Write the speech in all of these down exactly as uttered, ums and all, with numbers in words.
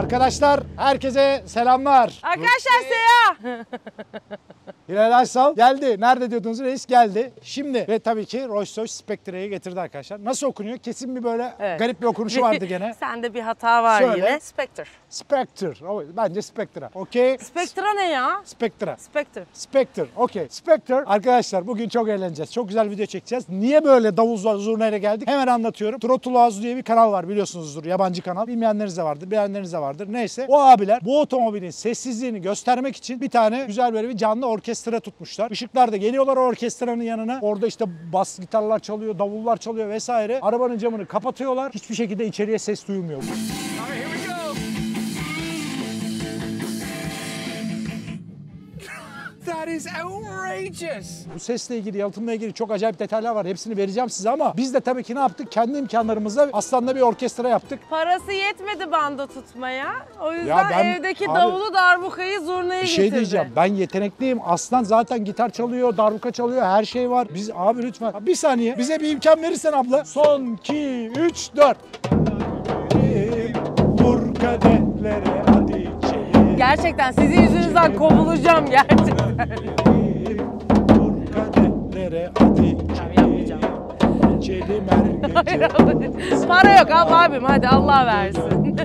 Arkadaşlar herkese selamlar. Arkadaşlar selam. Hilal Aysal geldi. Nerede diyordunuz, reis geldi. Şimdi ve tabii ki Rolls-Royce Spectre'yi getirdi arkadaşlar. Nasıl okunuyor? Kesin bir böyle Evet. garip bir okunuşu vardı gene. Sende bir hata var Söyle. yine. Spectre. Spectre. O, bence Spectre. Okey. Spectre ne ya? Spectre. Spectre. Spectre. Okey. Spectre. Arkadaşlar bugün çok eğleneceğiz. Çok güzel video çekeceğiz. Niye böyle davul zurnayla geldik? Hemen anlatıyorum. Throttle House diye bir kanal var, biliyorsunuzdur. Yabancı kanal. Bilmeyenleriniz de vardır. Bilenleriniz de vardır. Neyse. O abiler bu otomobilin sessizliğini göstermek için bir tane güzel böyle bir canlı orkestra tutmuşlar. Işıklar da geliyorlar o orkestranın yanına. Orada işte bas gitarlar çalıyor, davullar çalıyor vesaire. Arabanın camını kapatıyorlar. Hiçbir şekilde içeriye ses duyulmuyor. That is outrageous. Bu sesle ilgili, yalıtımla ilgili çok acayip detaylar var. Hepsini vereceğim size ama biz de tabii ki ne yaptık? Kendi imkanlarımızla Aslan'da bir orkestra yaptık. Parası yetmedi banda tutmaya. O yüzden Ya ben- evdeki abi, davulu, darbukayı, zurnayı Bir şey getirdi. diyeceğim. Ben yetenekliyim. Aslan zaten gitar çalıyor, darbuka çalıyor, her şey var. Biz abi lütfen. Bir saniye. Bize bir imkan verirsen abla. Son iki, üç, dört. Vur kadehlere hadi içelim. Gerçekten sizin yüzünüzden kovulacağım gerçekten. Vur kadehlere hadi Tamam, yapmayacağım. içelim her gece. Para yok abi abim, hadi Allah versin.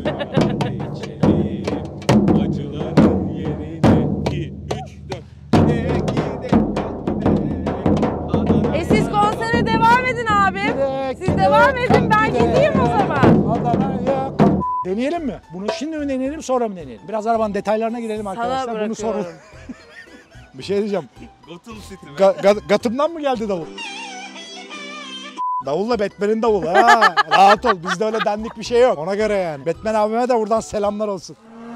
Acıların yerine iki, üç, dört. E siz konsere devam edin abi. Gidek, Siz gidek, devam edin, ben gidek. gideyim o zaman. Adana'ya. Deneyelim mi? Bunu şimdi mi deneyelim, sonra mı deneyelim? Biraz arabanın detaylarına girelim arkadaşlar. Sana Bunu sonra. bırakıyorum. Bir şey diyeceğim. Gotham City mi? Ga- ga- Gatımdan mı geldi davul? Davulla Batman'in davulu ha. Rahat ol, bizde öyle dandik bir şey yok. Ona göre yani. Batman abime de buradan selamlar olsun.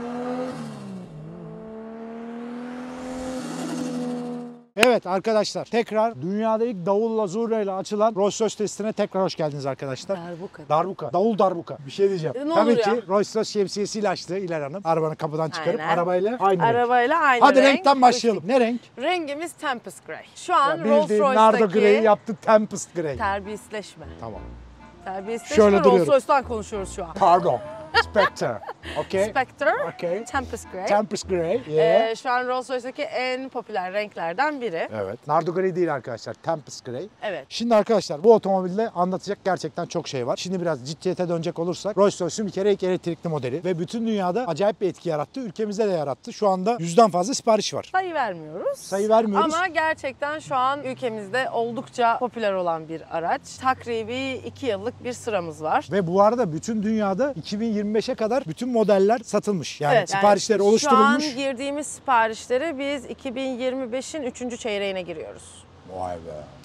Evet arkadaşlar, tekrar dünyada ilk davulla zurnayla açılan Rolls-Royce testine tekrar hoş geldiniz arkadaşlar. Darbuka. Darbuka. Davul darbuka. Bir şey diyeceğim. E, ne Tabii olur ki ya? Rolls-Royce şemsiyesiyle açtı İlhan Hanım. Arabanın kapıdan çıkarıp Aynen. arabayla aynı renk. Arabayla aynı Hadi renk. renkten başlayalım. Ne renk? Rengimiz Tempest Grey. Şu an Ya bildiğin Nardo Rolls-Royce'daki Grey'i yaptı, Tempest Grey. terbiyesizleşme. Tamam. Terbiyesizleşme, Şöyle duruyorum. Rolls-Royce'dan konuşuyoruz şu an. Pardon. Spectre. Okay. Spectre, Okay. Tempest Grey. Tempest Grey. Yeah. Ee, şu an Rolls-Royce'daki en popüler renklerden biri. Evet. Nardo Grey değil arkadaşlar. Tempest Grey. Evet. Şimdi arkadaşlar bu otomobilde anlatacak gerçekten çok şey var. Şimdi biraz ciddiyete dönecek olursak Rolls-Royce'un bir kere ilk elektrikli modeli ve bütün dünyada acayip bir etki yarattı. Ülkemizde de yarattı. Şu anda yüzden fazla sipariş var. Sayı vermiyoruz. Sayı vermiyoruz. Ama gerçekten şu an ülkemizde oldukça popüler olan bir araç. Takribi iki yıllık bir sıramız var. Ve bu arada bütün dünyada iki bin yirmi beşe kadar bütün modeller satılmış. Yani Evet, siparişler yani oluşturulmuş. Şu an girdiğimiz siparişleri biz iki bin yirmi beşin üçüncü çeyreğine giriyoruz. Vay be.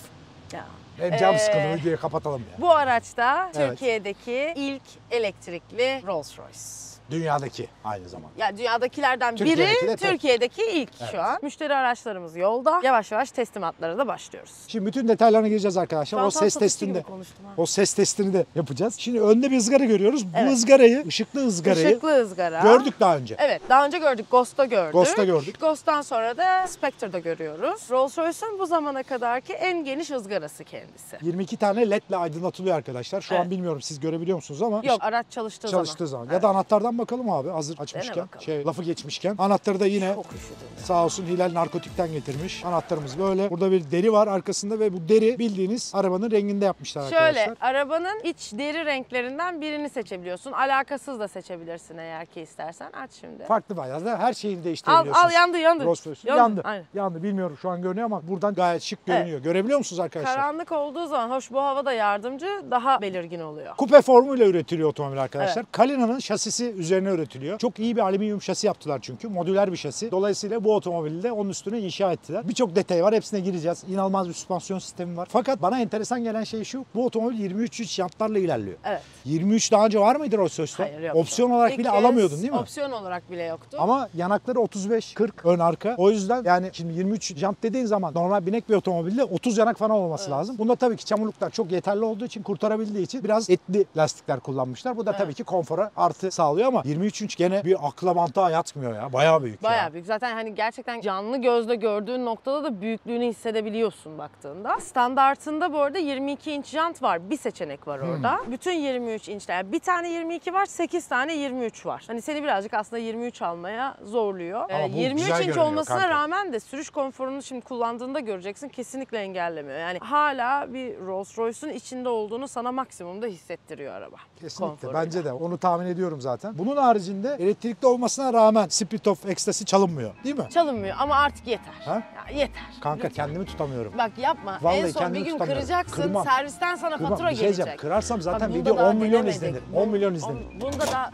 Ya. Hem cam Ee, sıkıldı, videoyu kapatalım ya. Bu araçta Evet. Türkiye'deki ilk elektrikli Rolls-Royce. Dünyadaki aynı zamanda. Ya dünyadakilerden Türkiye'deki de biri, tek. Türkiye'deki ilk Evet. şu an. Müşteri araçlarımız yolda. Yavaş yavaş teslimatlara da başlıyoruz. Şimdi bütün detaylarına gireceğiz arkadaşlar. Şu an O tam ses satışçı testinde. gibi konuştum ha. O ses testini de yapacağız. Şimdi önde bir ızgara görüyoruz. Bu Evet. ızgarayı, ışıklı ızgarayı Işıklı ızgara. gördük daha önce. Evet, daha önce gördük. Ghost'ta gördük. Ghost'ta gördük. Ghost'tan sonra da Spectre'da görüyoruz. Rolls-Royce'un bu zamana kadarki en geniş ızgarası kendisi. yirmi iki tane led ile aydınlatılıyor arkadaşlar. Şu Evet. an bilmiyorum siz görebiliyor musunuz ama Yok, araç çalıştığı, çalıştığı zaman. Evet. Ya da anahtardan bakalım abi hazır açmışken. bakalım. Şey lafı geçmişken. Anahtarı da yine Çok üşüdüm. sağ olsun Hilal narkotikten getirmiş. Anahtarımız böyle. Burada bir deri var arkasında ve bu deri bildiğiniz arabanın renginde yapmışlar Şöyle, arkadaşlar. arabanın iç deri renklerinden birini seçebiliyorsun. Alakasız da seçebilirsin eğer ki istersen. Aç şimdi. Farklı bayağı her şeyini Al, değiştirebiliyorsunuz. al yandı yandı. Rolls-Royce'un. Yandı, Yandı. aynen. Yandı. Bilmiyorum şu an görünüyor ama buradan gayet şık görünüyor. Görebiliyor musunuz arkadaşlar? Karanlık olduğu zaman, hoş bu havada yardımcı, daha belirgin oluyor. Kupe formuyla üretiliyor otomobil arkadaşlar. Kalina'nın şasisi üzerine üretiliyor. Çok iyi bir alüminyum şasi yaptılar çünkü. Modüler bir şasi. Dolayısıyla bu otomobili de onun üstüne inşa ettiler. Birçok detay var. Hepsine gireceğiz. İnanılmaz bir süspansiyon sistemi var. Fakat bana enteresan gelen şey şu. Bu otomobil yirmi üç inç jantlarla ilerliyor. Evet. yirmi üç daha önce var mıydı Rolls-Royce'da? Hayır, yoktu. Opsiyon olarak İlk bile kez alamıyordun değil mi? Opsiyon olarak bile yoktu. Ama yanakları otuz beş kırk ön arka. O yüzden yani şimdi yirmi üç jant dediğin zaman normal binek bir otomobilde otuz yanak falan olması Evet. lazım. Bunda tabii ki çamurluklar çok yeterli olduğu için, kurtarabildiği için biraz etli lastikler kullanmışlar. Bu da Evet. tabii ki konfora artı sağlıyor ama ama yirmi üç inç gene bir akla mantığa yatmıyor ya. Bayağı büyük ya. Bayağı büyük. Zaten hani gerçekten canlı gözle gördüğün noktada da büyüklüğünü hissedebiliyorsun baktığında. Standartında bu arada yirmi iki inç jant var. Bir seçenek var orada. Hmm. Bütün yirmi üç inçler. Bir tane yirmi iki var, sekiz tane yirmi üç var. Hani seni birazcık aslında yirmi üç almaya zorluyor. Ama Ee, bu yirmi üç güzel inç görünüyor olmasına kanka. rağmen de sürüş konforunu şimdi kullandığında göreceksin, kesinlikle engellemiyor. Yani hala bir Rolls Royce'un içinde olduğunu sana maksimumda hissettiriyor araba. Kesinlikle. Konforuyla. Bence de. Onu tahmin ediyorum zaten. Bunun haricinde elektrikli olmasına rağmen Spirit of Ecstasy çalınmıyor. Değil mi? Çalınmıyor ama artık yeter. Ha? Ya yeter. Kanka Lütfen. kendimi tutamıyorum. Bak yapma. Vallahi en son bir kendimi gün tutamıyorum. kıracaksın. Kırmam. Servisten sana Kırmam. fatura Bir şey diyeceğim. gelecek. Kırarsam zaten Bak, bunda video daha on milyon denemedik. izlenir. on milyon izlenir. Bunda da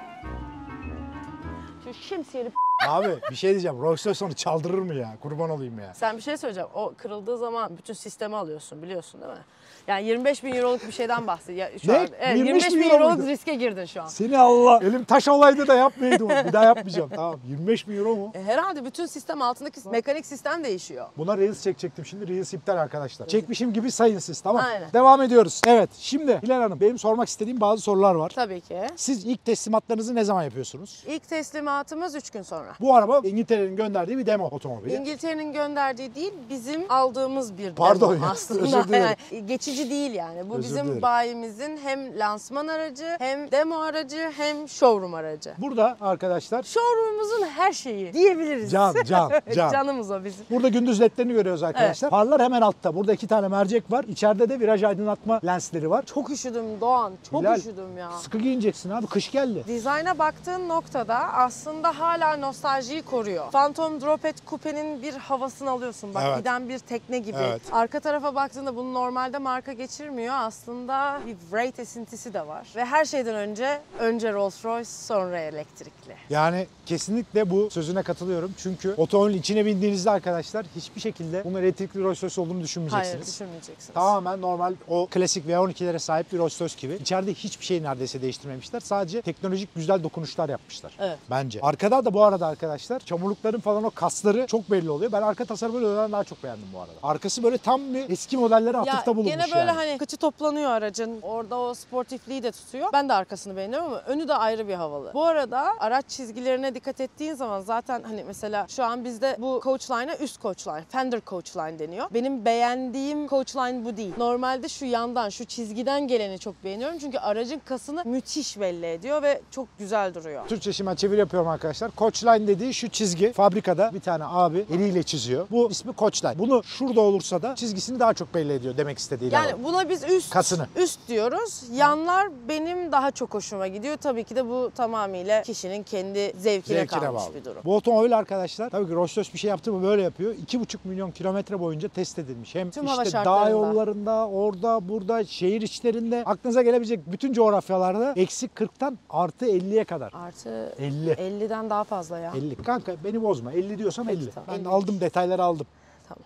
şu şemsiyeli Abi bir şey diyeceğim. Rolls Royce onu çaldırır mı ya? Kurban olayım ya. sen bir şey söyleyeceğim. O kırıldığı zaman bütün sistemi alıyorsun, biliyorsun değil mi? Yani yirmi beş bin euroluk bir şeyden bahsediyor. Ya şu Ne? an, evet, yirmi beş yirmi beş bin bin euro euroluk muydu? riske girdin şu an. Seni Allah. Elim taş olaydı da yapmayaydım. Bir daha yapmayacağım. Tamam. yirmi beş bin euro mu? E, herhalde bütün sistem altındaki mekanik sistem değişiyor. Buna Reels çekecektim şimdi. Reels iptal arkadaşlar. Çekmişim gibi sayın siz, tamam. Aynen. Devam ediyoruz. Evet. Şimdi Hilal Hanım, benim sormak istediğim bazı sorular var. Tabii ki. Siz ilk teslimatlarınızı ne zaman yapıyorsunuz? İlk teslimatımız üç gün sonra. Bu araba İngiltere'nin gönderdiği bir demo otomobili. İngiltere'nin gönderdiği değil, bizim aldığımız bir Pardon demo ya, aslında. özür dilerim. Yani geçici değil yani. Bu Özür bizim dilerim. bayimizin hem lansman aracı, hem demo aracı, hem showroom aracı. Burada arkadaşlar Showroom'umuzun her şeyi diyebiliriz. can, can, can. Canımız o bizim. Burada gündüz ledlerini görüyoruz arkadaşlar. Farlar hemen altta. Burada iki tane mercek var. İçeride de viraj aydınlatma lensleri var. Çok üşüdüm Doğan, çok Hilal, üşüdüm ya. Sıkı giyineceksin abi. Kış geldi. Dizayna baktığın noktada aslında hala nostaljiyi koruyor. Phantom Dropet Coupe'nin bir havasını alıyorsun. Bak Evet. giden bir tekne gibi. Evet. Arka tarafa baktığında bunu normalde marka geçirmiyor. Aslında bir Wraith esintisi de var. Ve her şeyden önce, önce Rolls Royce, sonra elektrikli. Yani kesinlikle bu sözüne katılıyorum. Çünkü otomobilin içine bindiğinizde arkadaşlar hiçbir şekilde bunun elektrikli Rolls Royce olduğunu düşünmeyeceksiniz. Hayır, düşünmeyeceksiniz. Tamamen normal o klasik V on ikilere sahip bir Rolls Royce gibi. İçeride hiçbir şey neredeyse değiştirmemişler. Sadece teknolojik güzel dokunuşlar yapmışlar. Evet. Bence. Arkada da bu arada arkadaşlar çamurlukların falan o kasları çok belli oluyor. Ben arka tasarımını önden daha çok beğendim bu arada. Arkası böyle tam bir eski modellere atıfta bulunmuş gene böyle yani. hani kıçı toplanıyor aracın. Orada o sportifliği de tutuyor. Ben de arkasını beğeniyorum ama önü de ayrı bir havalı. Bu arada araç çizgilerine dikkat ettiğin zaman zaten hani mesela şu an bizde bu Coachline'a üst Coachline, Fender Coachline deniyor. Benim beğendiğim Coachline bu değil. Normalde şu yandan, şu çizgiden geleni çok beğeniyorum. Çünkü aracın kasını müthiş belli ediyor ve çok güzel duruyor. Türkçe şimdi ben çeviri yapıyorum arkadaşlar. Coachline dediği şu çizgi. Fabrikada bir tane abi eliyle çiziyor. Bu ismi Coachline. Bunu şurada olursa da çizgisini daha çok belli ediyor demek istediği. Yani buna biz üst Kasını. üst diyoruz. Yanlar benim daha çok hoşuma gidiyor. Tabii ki de bu tamamıyla kişinin kendi zevkine, Zevkine kalmış bağlı. bir durum. Bu otomobil arkadaşlar tabii ki Rolls Royce bir şey yaptı mı böyle yapıyor. iki buçuk milyon kilometre boyunca test edilmiş. Hem Tüm hava işte dağ şartlarında. yollarında, orada, burada, şehir içlerinde aklınıza gelebilecek bütün coğrafyalarda eksi kırktan artı elliye kadar. Artı elli. elliden daha fazla ya. elli. Kanka beni bozma. elli diyorsam Peki, elli. tamam. Ben elli. aldım, detayları aldım. Tamam.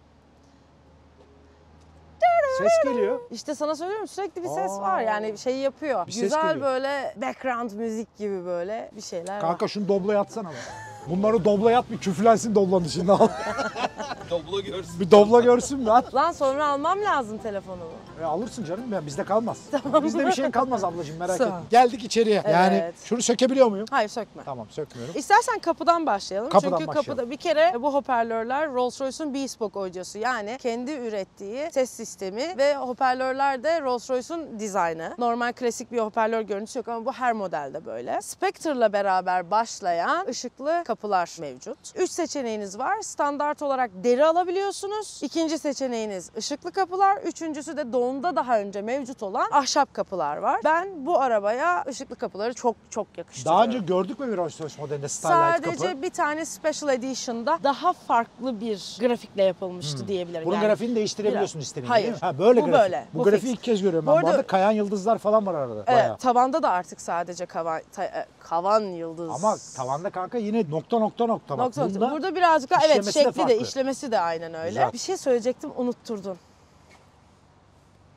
Ses geliyor. İşte sana söylüyorum, sürekli bir ses Aa. var yani şey yapıyor. Bir ses Güzel geliyor. böyle background müzik gibi böyle bir şeyler Kanka var. şunu doblaya atsana be. Bunları doblaya at bir küflensin doblanın içinde al. Doblo görsün. Bir dobla görsün mü at. Lan sonra almam lazım telefonumu. E alırsın canım ya bizde kalmaz. Bizde bir şeyin kalmaz ablacığım merak Sağ ol. etme. Geldik içeriye. Yani Evet. şunu sökebiliyor muyum? Hayır, sökme. Tamam sökmüyorum. İstersen kapıdan başlayalım. Kapıdan Çünkü başlayalım. kapıda bir kere bu hoparlörler Rolls-Royce'un bespoke hocası. Yani kendi ürettiği ses sistemi ve hoparlörler de Rolls-Royce'un dizaynı. Normal klasik bir hoparlör görüntüsü yok ama bu her modelde böyle. Spectre'la beraber başlayan ışıklı kapılar mevcut. Üç seçeneğiniz var. Standart olarak deri alabiliyorsunuz. İkinci seçeneğiniz ışıklı kapılar. Üçüncüsü de doğumda daha önce mevcut olan ahşap kapılar var. Ben bu arabaya ışıklı kapıları çok çok yakıştırıyorum. Daha önce gördük mü bir Rolls Royce modelinde Starlight Sadece kapı? bir tane Special Edition'da daha farklı bir grafikle yapılmıştı diyebilirim. Bunun Yani grafiğini değiştirebiliyorsun biraz- istediğin Hayır. değil mi? Ha böyle Bu grafik. böyle. Bu, Bu grafiği fix. ilk kez görüyorum Bu ben. Bu arada- arada kayan yıldızlar falan var arada. Evet, Bayağı. tavanda da artık sadece kavan, ta- e, kavan yıldız. Ama tavanda kanka yine nokta nokta nokta. Bak. Nokta nokta. Bunda Burada birazcık daha evet işlemesi de şekli de, farklı. işlemesi de aynen öyle. Güzel. Bir şey söyleyecektim, unutturdun.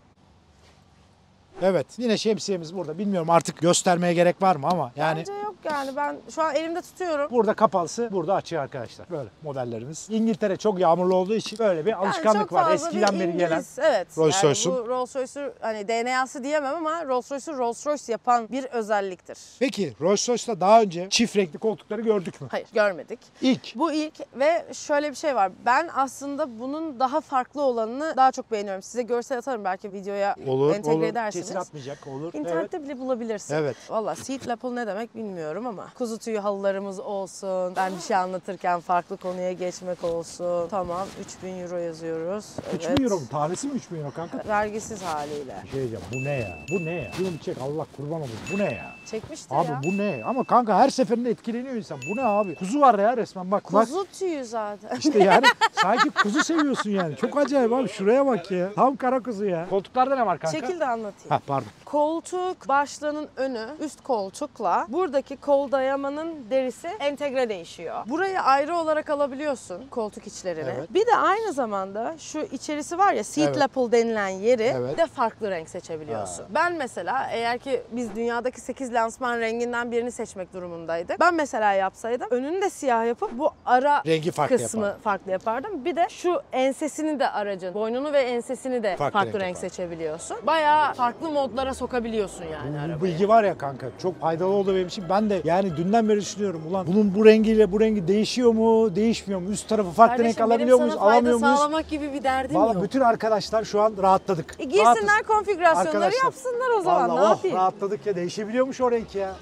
Evet yine şemsiyemiz burada. Bilmiyorum artık göstermeye gerek var mı ama yani Bence yok ya. Yani ben şu an elimde tutuyorum. Burada kapalısı, burada açığı arkadaşlar. Böyle modellerimiz. İngiltere çok yağmurlu olduğu için böyle bir Yani alışkanlık çok var. fazla Eskiden bir beri gelen. İngiliz, evet. Rolls yani Royce'un. bu Rolls Royce'u hani D N A'sı diyemem ama Rolls Royce'u Rolls Royce yapan bir özelliktir. Peki Rolls Royce'da daha önce çift renkli koltukları gördük mü? Hayır, görmedik. İlk. Bu ilk ve şöyle bir şey var. Ben aslında bunun daha farklı olanını daha çok beğeniyorum. Size görsel atarım belki videoya Olur, entegre olur. edersiniz. Kesin atmayacak, olur. İnternette Evet. bile bulabilirsin. Evet. Valla seat lapel ne demek bilmiyorum ama kuzu tüyü halılarımız olsun. Ben bir şey anlatırken farklı konuya geçmek olsun. Tamam, üç bin euro yazıyoruz. üç Evet. bin euro mu? Tanesi mi üç bin euro kanka? Vergisiz haliyle. Bir şey diyeceğim. Bu ne ya? Bu ne ya? Şunu bir çek, Allah kurban olsun. Bu ne ya? Çekmiştir Abi ya. bu ne? Ama kanka her seferinde etkileniyor insan. Bu ne abi? Kuzu var ya resmen bak. Bak. Kuzu tüyü zaten. İşte yani sanki kuzu seviyorsun yani. Çok acayip abi. Şuraya bak ya. Tam kara kuzu ya. Koltuklarda ne var kanka? Şekil de anlatayım. Ha pardon. Koltuk başlığının önü üst koltukla buradaki kol dayamanın derisi entegre değişiyor. Burayı ayrı olarak alabiliyorsun koltuk içlerini. Evet. Bir de aynı zamanda şu içerisi var ya seat Evet. lapel denilen yeri Evet. de farklı renk seçebiliyorsun. Ha. Ben mesela eğer ki biz dünyadaki sekiz lansman renginden birini seçmek durumundaydık. Ben mesela yapsaydım önünü de siyah yapıp bu ara Rengi farklı kısmı yapardım. farklı yapardım. Bir de şu ensesini de aracın, boynunu ve ensesini de Farklı farklı, renk renk yapardım. seçebiliyorsun. Bayağı farklı modlara sokabiliyorsun yani Bu arabayı. bilgi var ya kanka çok faydalı oldu benim için. Ben de yani dünden beri düşünüyorum. Ulan bunun bu rengiyle bu rengi değişiyor mu, değişmiyor mu? Üst tarafı farklı renk Kardeşim, alabiliyor benim muyuz, sana fayda alamıyor muyuz? sağlamak gibi bir derdim Valla yok. bütün arkadaşlar şu an rahatladık. E, girsinler Rahatız. konfigürasyonları Arkadaşlar, yapsınlar o zaman. Vallahi ne oh, yapayım? rahatladık ya, değişebiliyormuş o renk ya.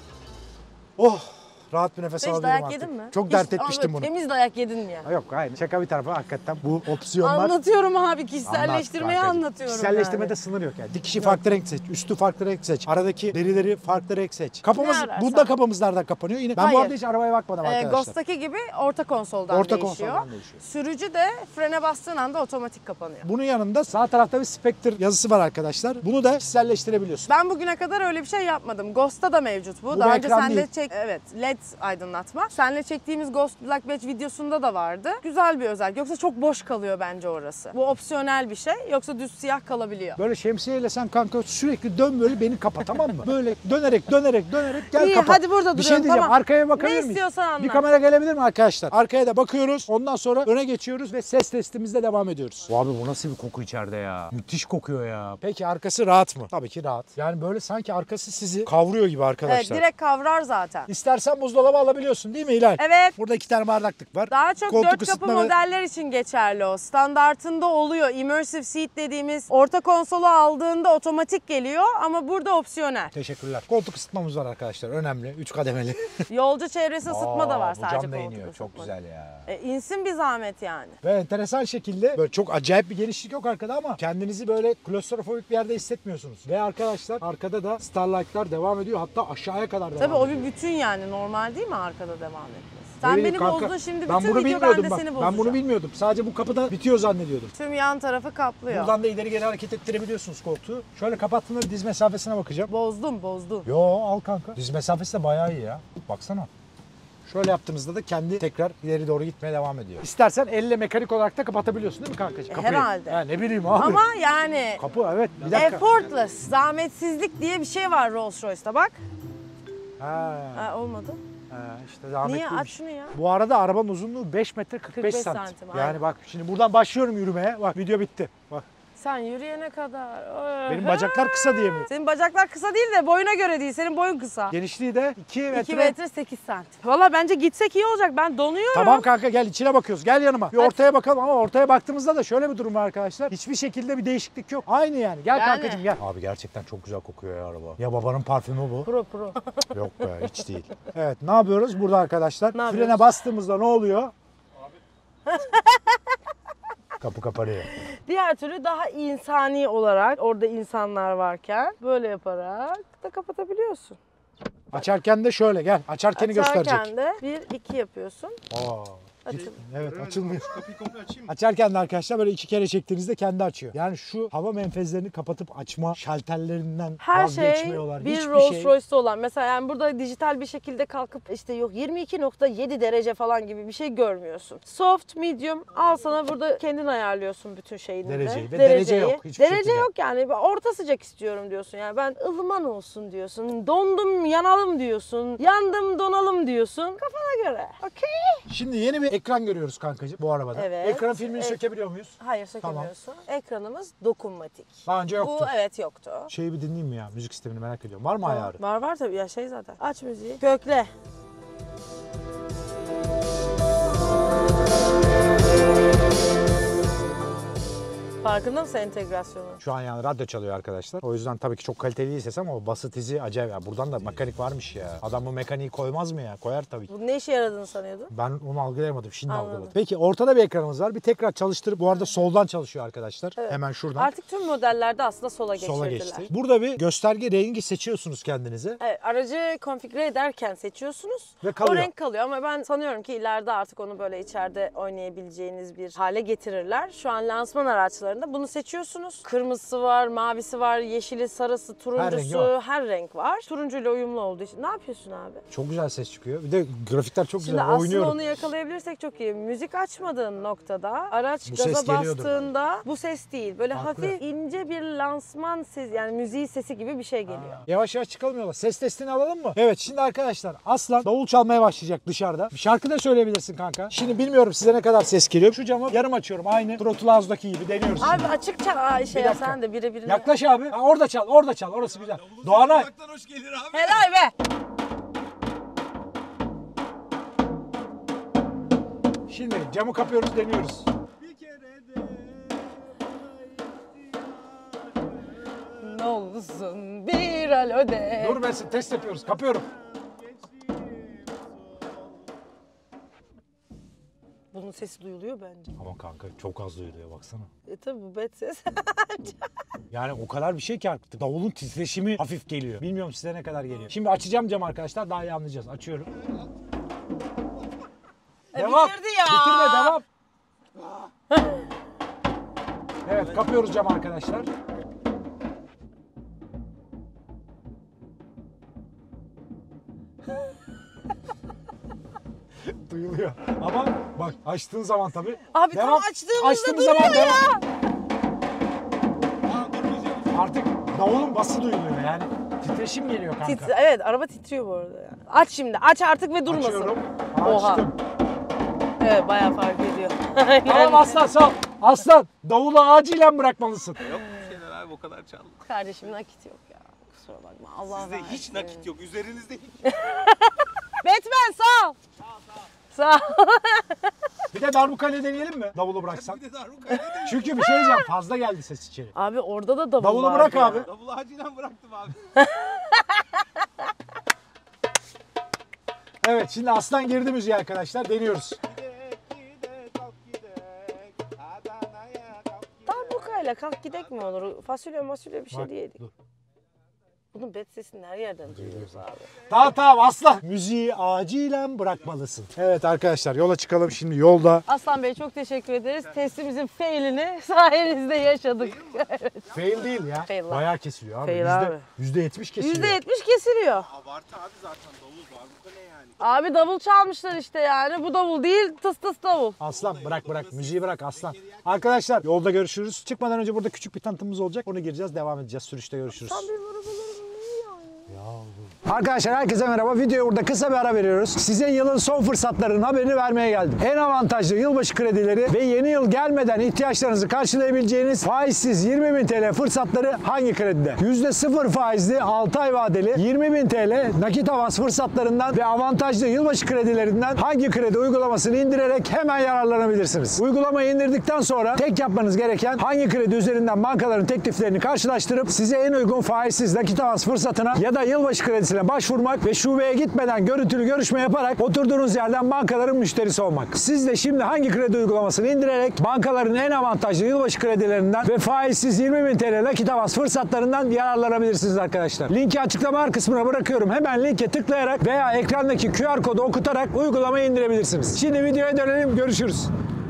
Oh, rahat bir nefes Sen hiç alabilirim dayak artık. yedin mi? Çok Hiç- dert ama etmiştim böyle bunu. Temiz dayak yedin mi ya? Ha, Yok hayır, şaka bir tarafa hakikaten bu opsiyonlar. Anlatıyorum abi, Anlat kişiselleştirmeyi kankacığım. anlatıyorum Kişiselleştirmede yani. sınır yok yani. Dikişi farklı renk seç, üstü farklı renk seç, aradaki derileri farklı renk seç. Kapımız, Ne ararsan. bunda kapımız nereden kapanıyor? Yine ben Hayır. bu arada hiç arabaya bakmadım Ee, arkadaşlar. Ghost'taki gibi orta konsoldan Orta değişiyor. konsoldan değişiyor. Sürücü de frene bastığın anda otomatik kapanıyor. Bunun yanında sağ tarafta bir Spectre yazısı var arkadaşlar. Bunu da kişiselleştirebiliyorsun. Ben bugüne kadar öyle bir şey yapmadım. Ghost'ta da mevcut bu. Bu Daha bir önce ekran senle değil. çek evet L E D aydınlatma. Senle çektiğimiz Ghost Black Badge videosunda da vardı. Güzel bir özellik. Yoksa çok boş kalıyor bence orası. Bu opsiyonel bir şey. Yoksa düz siyah kalabiliyor. Böyle şemsiyeyle sen kanka sürekli dön böyle beni kapa, tamam mı? Böyle dönerek dönerek dönerek gel İyi, kapa. hadi burada Bir şey duruyorum, diyeceğim, tamam. arkaya bakabilir Ne miyiz? istiyorsan anlat. Bir kamera gelebilir mi arkadaşlar? Arkaya da bakıyoruz. Ondan sonra öne geçiyoruz ve ses testimizde devam ediyoruz. Abi bu nasıl bir koku içeride ya? Müthiş kokuyor ya. Peki arkası rahat mı? Tabii ki rahat. Yani böyle sanki arkası sizi kavruyor gibi Evet, arkadaşlar. direkt kavrar zaten. İstersen buzdolabı alabiliyorsun değil mi Hilal? Evet. Burada iki tane bardaklık var. Daha çok Koltuk dört kapı ısıtma ve- modeller için geçerli o. Standartında oluyor. Immersive seat dediğimiz orta konsolu aldığında otomatik geliyor ama burada opsiyonel. Teşekkürler. Koltuk ısıtmamız var arkadaşlar. Önemli. Üç kademeli. Yolcu çevresi ısıtma da var bu sadece cam da koltuk iniyor. Çok ısıtma. güzel ya. E, insin bir zahmet yani. Ve enteresan şekilde böyle çok acayip bir genişlik yok arkada ama kendinizi böyle klostrofobik bir yerde hissetmiyorsunuz. Ve arkadaşlar arkada da Starlight'lar devam ediyor. Hatta aşağıya kadar devam Tabii o ediyor. bir bütün yani, normal değil mi arkada devam etmesi? Sen Öyle beni değil kanka. bozdun şimdi, ben bütün bunu video bilmiyordum ben de bak. seni Ben bozacağım. bunu bilmiyordum. Sadece bu kapıda bitiyor zannediyordum. Tüm yan tarafı kaplıyor. Buradan da ileri geri hareket ettirebiliyorsunuz koltuğu. Şöyle kapattığımda bir diz mesafesine bakacağım. Bozdum bozdum. Yo al kanka. Diz mesafesi de bayağı iyi ya. Baksana. Şöyle yaptığımızda da kendi tekrar ileri doğru gitmeye devam ediyor. İstersen elle mekanik olarak da kapatabiliyorsun değil mi kankacığım? E, Kapıyı. herhalde. Ha, ne bileyim abi. Ama yani Kapı evet bir dakika. effortless, zahmetsizlik diye bir şey var Rolls Royce'ta bak. Ha, Ha, olmadı. ha, işte Niye? zahmetliymiş. Aç şunu ya. Bu arada arabanın uzunluğu beş metre kırk beş, kırk beş santim. santim, Yani aynen. bak şimdi buradan başlıyorum yürümeye. Bak video bitti. Bak Sen yürüyene kadar. benim bacaklar kısa diye mi? Senin bacaklar kısa değil de boyuna göre değil. Senin boyun kısa. Genişliği de iki metre. iki metre sekiz santim. Valla bence gitsek iyi olacak. Ben donuyorum. Tamam kanka gel içine bakıyoruz. Gel yanıma. Bir Hadi. ortaya bakalım ama ortaya baktığımızda da şöyle bir durum var arkadaşlar. Hiçbir şekilde bir değişiklik yok. Aynı yani. Gel Yani. kankacığım gel. Abi gerçekten çok güzel kokuyor ya araba. Ya babanın parfümü bu. Pro pro. Yok be hiç değil. Evet ne yapıyoruz burada arkadaşlar? Ne yapıyoruz? Frene bastığımızda ne oluyor? Kapı kapanıyor. Diğer türlü daha insani olarak orada insanlar varken böyle yaparak da kapatabiliyorsun. Açarken de şöyle gel. Açarkeni gösterecek. Açarken de bir iki yapıyorsun. Aa, Hadi. Evet, açılmıyor. Kapıyı komple açayım mı? Açarken de arkadaşlar böyle iki kere çektiğinizde kendi açıyor. Yani şu hava menfezlerini kapatıp açma şalterlerinden Her şey vazgeçmiyorlar. bir Hiçbir Rolls şey. Royce'da olan. Mesela yani burada dijital bir şekilde kalkıp işte yok yirmi iki nokta yedi derece falan gibi bir şey görmüyorsun. Soft, medium al sana burada kendin ayarlıyorsun bütün şeyini de. Dereceyi. Ve derece yok, hiçbir Derece şekilde. yok yani. Ben orta sıcak istiyorum diyorsun. Yani ben ılıman olsun diyorsun. Dondum yanalım diyorsun. Yandım donalım diyorsun. Kafana göre. Okey. Şimdi yeni bir ekran görüyoruz kankacığım bu arabada. Evet. Ekran filmini Evet. sökebiliyor muyuz? Hayır sökemiyorsun. Ekranımız dokunmatik. Daha önce yoktu. Bu evet yoktu. Şeyi bir dinleyeyim mi ya? Müzik sistemini merak ediyorum. Var mı ayarı? Var var tabii ya şey zaten. Aç müziği. Kökle. Farkında mısın entegrasyonu? Şu an yani radyo çalıyor arkadaşlar. O yüzden tabii ki çok kaliteli değil ses ama o bası tizi acayip. Ya buradan da mekanik varmış ya. Adam bu mekaniği koymaz mı ya? Koyar tabii ki. Bu ne işe yaradığını sanıyordun? Ben onu algılayamadım. Şimdi Anladım. algıladım. Peki ortada bir ekranımız var. Bir tekrar çalıştırıp bu arada soldan çalışıyor arkadaşlar. Evet. Hemen şuradan. Artık tüm modellerde aslında sola geçirdiler. Sola geçti. Burada bir gösterge rengi seçiyorsunuz kendinize. Evet, aracı konfigüre ederken seçiyorsunuz. Ve kalıyor. O renk kalıyor ama ben sanıyorum ki ileride artık onu böyle içeride oynayabileceğiniz bir hale getirirler. Şu an lansman araçlarında bunu seçiyorsunuz. Kırmızısı var, mavisi var, yeşili, sarısı, turuncusu, var. her renk var. Turuncuyla uyumlu olduğu için. Ne yapıyorsun abi? Çok güzel ses çıkıyor. Bir de grafikler çok Şimdi güzel. aslında Oynuyorum. onu yakalayabilirsek çok iyi. Müzik açmadığın noktada araç Bu ses gaza geliyordur bastığında bu ses değil. Böyle Farklı. hafif ince bir lansman sesi yani müziği sesi gibi bir şey geliyor. Yavaş yavaş çıkalım yola. Ses testini alalım mı? Evet şimdi arkadaşlar Aslan davul çalmaya başlayacak dışarıda. Bir şarkı da söyleyebilirsin kanka. Şimdi bilmiyorum size ne kadar ses geliyor. Şu camı yarım açıyorum. Aynı Throttle House'daki gibi deniyoruz. Abi açıkça aa, şey Bir ya dakika. sen de birebirine. Yaklaş abi. Ha, orada çal, orada çal. Orası güzel. Doğanay. Uzaktan hoş gelir abi. Helal be. Şimdi camı kapıyoruz, deniyoruz. Bir kere de Ne olursun bir alo de. Dur ben test yapıyoruz. Kapıyorum. Bunun sesi duyuluyor bence. Ama kanka çok az duyuluyor baksana. E tabi bu bet ses. Yani o kadar bir şey ki artık. Davulun titreşimi hafif geliyor. Bilmiyorum size ne kadar geliyor. Şimdi açacağım camı arkadaşlar. Daha iyi anlayacağız. Açıyorum. Devam. bitirdi ya. Bitirme devam. Evet kapıyoruz camı arkadaşlar. Duyuluyor. Ama bak açtığın zaman tabii. Abi tam açtığımızda Açtığımız duyuyor zaman ya. devam. Aa durmayacağım. Artık davulun bası duyuluyor yani. Titreşim geliyor kanka. Titre- evet araba titriyor bu arada yani. Aç şimdi aç artık ve durmasın. Açıyorum. Oha. Açtım. Evet bayağı fark ediyor. Tamam aslan sal. Aslan davulu acilen bırakmalısın. Yok bir şeyler abi o kadar çaldı. Kardeşim nakit yok ya. Kusura bakma Allah Sizde hiç versin. nakit yok. Üzerinizde hiç. Batman sağ ol. Sağ ol. Bir de darbukayla deneyelim mi? Davulu bıraksan. Bir de darbuka ne demek? Çünkü bir şey diyeceğim fazla geldi ses içeri. Abi orada da davul Davulu vardı bırak ya. abi. Davulu acilen bıraktım abi. Evet şimdi aslan girdi müziğe arkadaşlar deniyoruz. Darbukayla kalk gidek mi olur? Fasulye masulye bir şey Bak, diyedik. dur. Bunun bet sesini her yerden duyuyoruz abi. Tamam tamam aslan. Müziği acilen bırakmalısın. Evet arkadaşlar yola çıkalım şimdi yolda. Aslan Bey çok teşekkür ederiz. Testimizin failini sayenizde yaşadık. Fail değil ya. Fail lan. Bayağı kesiliyor abi. Fail Yüzde, abi. yüzde yetmiş kesiliyor. yüzde yetmiş kesiliyor. Abartı abi zaten davul darbuka ne yani? Abi davul çalmışlar işte yani. Bu davul değil tıs tıs davul. Aslan bırak bırak müziği bırak aslan. Arkadaşlar yolda görüşürüz. Çıkmadan önce burada küçük bir tanıtımımız olacak. Onu gireceğiz devam edeceğiz. Sürüşte görüşürüz. Arkadaşlar herkese merhaba. Videoya burada kısa bir ara veriyoruz. Size yılın son fırsatlarının haberini vermeye geldim. En avantajlı yılbaşı kredileri ve yeni yıl gelmeden ihtiyaçlarınızı karşılayabileceğiniz faizsiz yirmi bin T L fırsatları hangi kredide? yüzde sıfır faizli altı ay vadeli yirmi bin T L nakit avans fırsatlarından ve avantajlı yılbaşı kredilerinden hangi kredi uygulamasını indirerek hemen yararlanabilirsiniz. Uygulamayı indirdikten sonra tek yapmanız gereken hangi kredi üzerinden bankaların tekliflerini karşılaştırıp size en uygun faizsiz nakit avans fırsatına ya da yılbaşı kredisine hizmetlerine başvurmak ve şubeye gitmeden görüntülü görüşme yaparak oturduğunuz yerden bankaların müşterisi olmak. Siz de şimdi hangi kredi uygulamasını indirerek bankaların en avantajlı yılbaşı kredilerinden ve faizsiz yirmi bin T L nakit avans fırsatlarından yararlanabilirsiniz arkadaşlar. Linki açıklama kısmına bırakıyorum. Hemen linke tıklayarak veya ekrandaki Q R kodu okutarak uygulamayı indirebilirsiniz. Şimdi videoya dönelim. Görüşürüz.